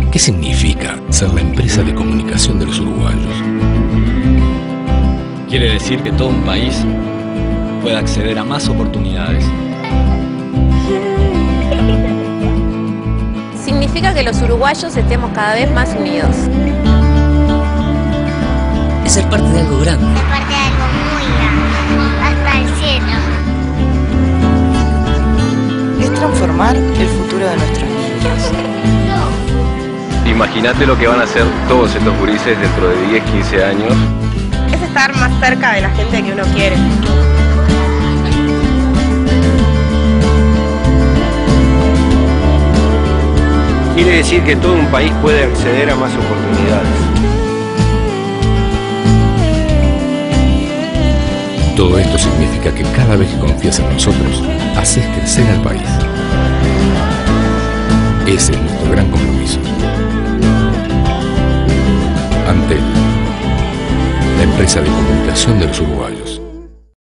¿Qué significa ser la empresa de comunicación de los uruguayos? Quiere decir que todo un país pueda acceder a más oportunidades. Significa que los uruguayos estemos cada vez más unidos. Es ser parte de algo grande. Ser parte de algo muy grande, hasta el cielo. Es transformar el futuro de nuestros niños. Imagínate lo que van a hacer todos estos gurises dentro de 10, 15 años. Es estar más cerca de la gente que uno quiere. Quiere decir que todo un país puede acceder a más oportunidades. Todo esto significa que cada vez que confías en nosotros, haces crecer al país. Ese es nuestro gran compromiso. Antel, la empresa de comunicación de los uruguayos.